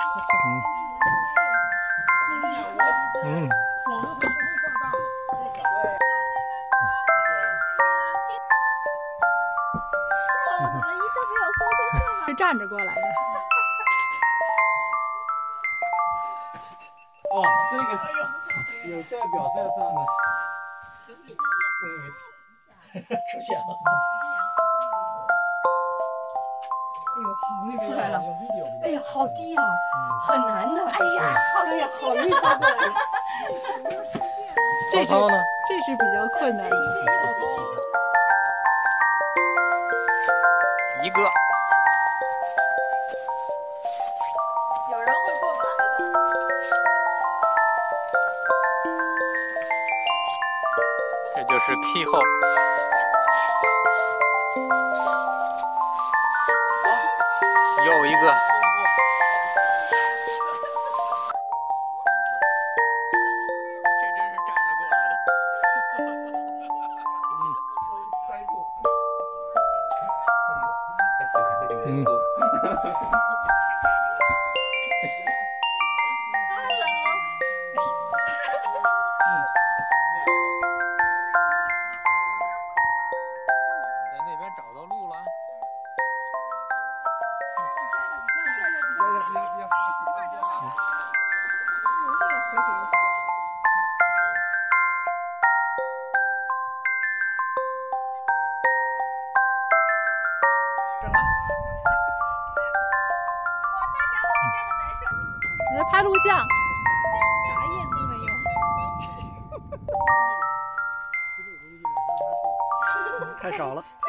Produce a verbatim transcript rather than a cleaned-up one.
嗯。嗯。 怎么一个没有风筝线？ 是站着过来的。 哦，这个有代表在上的。出现了。 哎呦，好绿出来了！哎呀，好低呀，很难的。哎呀，好细好绿抓过来了。 这是这是比较困难的。 一个。 有人会过马的。 这就是 key 后。又一个。这真是站着过来的。 嗯。塞住。嗯。 在那边找到路了。 你在拍录像， 啥意思没有？ 太少了。